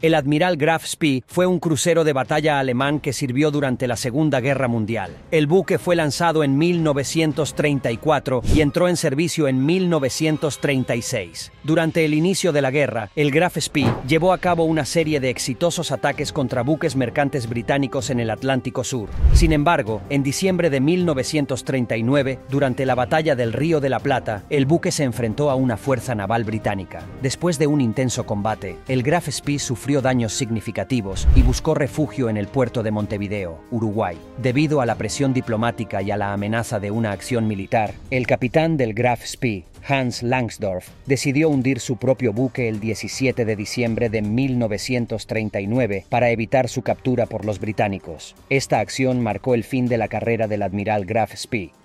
El Admiral Graf Spee fue un crucero de batalla alemán que sirvió durante la Segunda Guerra Mundial. El buque fue lanzado en 1934 y entró en servicio en 1936. Durante el inicio de la guerra, el Graf Spee llevó a cabo una serie de exitosos ataques contra buques mercantes británicos en el Atlántico Sur. Sin embargo, en diciembre de 1939, durante la batalla del Río de la Plata, el buque se enfrentó a una fuerza naval británica. Después de un intenso combate, el Graf Spee sufrió daños significativos y buscó refugio en el puerto de Montevideo, Uruguay. Debido a la presión diplomática y a la amenaza de una acción militar, el capitán del Graf Spee, Hans Langsdorff, decidió hundir su propio buque el 17 de diciembre de 1939 para evitar su captura por los británicos. Esta acción marcó el fin de la carrera del Admiral Graf Spee.